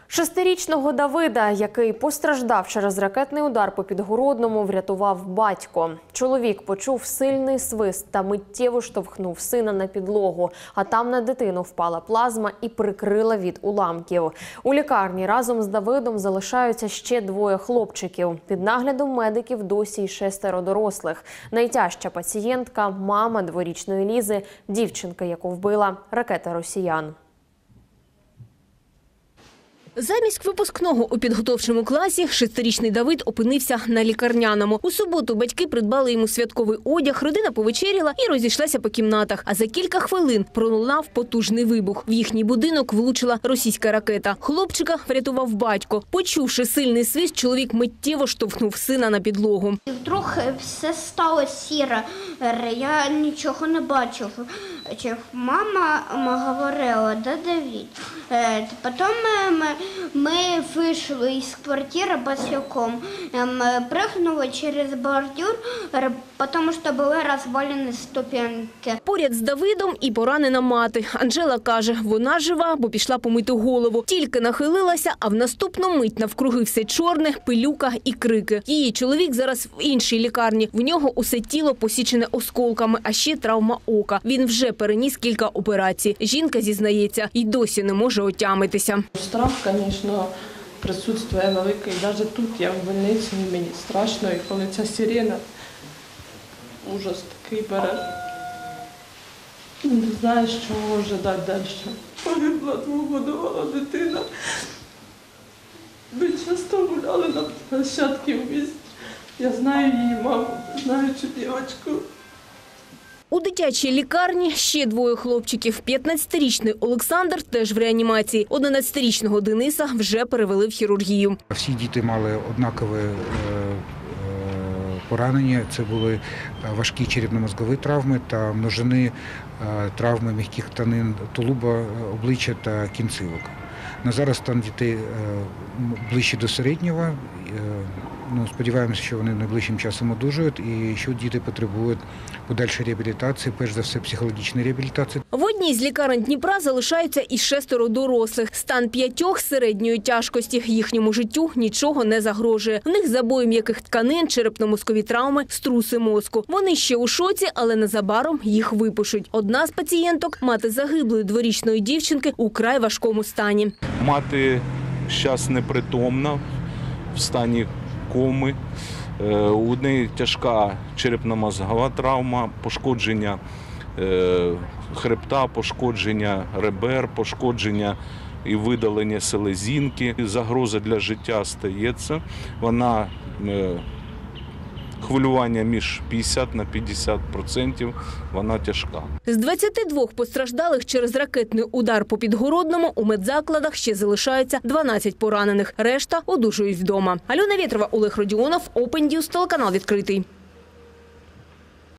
Шестирічного Давида, який постраждав через ракетний удар по Підгородному, врятував батько. Чоловік почув сильний свист та миттєво штовхнув сина на підлогу, а там на дитину впала плазма і прикрила від уламків. У лікарні разом з Давидом залишаються ще двоє хлопчиків. Під наглядом медиків досі й 6 дорослих. Найтяжча пацієнтка – мама дворічної Лізи, дівчинка, яку вбила ракета росіян. Замість випускного у підготовчому класі 6-річний Давид опинився на лікарняному. У суботу батьки придбали йому святковий одяг, родина повечеряла і розійшлася по кімнатах. А за кілька хвилин пролунав потужний вибух. В їхній будинок влучила російська ракета. Хлопчика врятував батько. Почувши сильний свист, чоловік миттєво штовхнув сина на підлогу. І вдруг все стало сіре, я нічого не бачив. Мама говорила, да, Давид. Потім ми вийшли із квартири босиком, прыгнули через бордюр, тому що були розвалені ступеньки. Поряд з Давидом і поранена мати. Анжела каже, вона жива, бо пішла помити голову. Тільки нахилилася, а в наступну мить навкруги все чорне, пилюка і крики. Її чоловік зараз в іншій лікарні. В нього усе тіло посічене осколками, а ще травма ока. Він вже переніс кілька операцій. Жінка зізнається, й досі не може отямитися. Страх, звісно, присутствує великий. Навіть тут я в больниці, мені страшно. І коли ця сирена, ужас такий бере. Не знаєш, чого ожидати далі. Погибла 2-годована дитина. Ми часто гуляли на площадці в місті. Я знаю її маму, знаю цю дівчинку. У дитячій лікарні ще двоє хлопчиків. 15-річний Олександр теж в реанімації. 11-річного Дениса вже перевели в хірургію. Всі діти мали однакове поранення. Це були важкі черепно-мозгові травми та множини травми м'яких тканин тулуба, обличчя та кінцівок. На зараз стан дітей ближче до середнього. Сподіваємося, що вони найближчим часом одужують і що діти потребують подальшої реабілітації, перш за все психологічної реабілітації. В одній з лікарень Дніпра залишаються і 6 дорослих. Стан 5 середньої тяжкості. Їхньому життю нічого не загрожує. В них забої м'яких тканин, черепно-мозкові травми, струси мозку. Вони ще у шоці, але незабаром їх випишуть. Одна з пацієнток – мати загиблої дворічної дівчинки у край важкому стані. Мати зараз непритомна, в стані коми. У неї тяжка черепно-мозгова травма, пошкодження хребта, пошкодження ребер, пошкодження і видалення селезінки. Загроза для життя стається. Вона хвилювання між 50 на 50%, вона тяжка. З 22 постраждалих через ракетний удар по Підгородному у медзакладах ще залишається 12 поранених. Решта одужують вдома. Альона Вєтрова, Олег Родіонов, Open News, телеканал «Відкритий».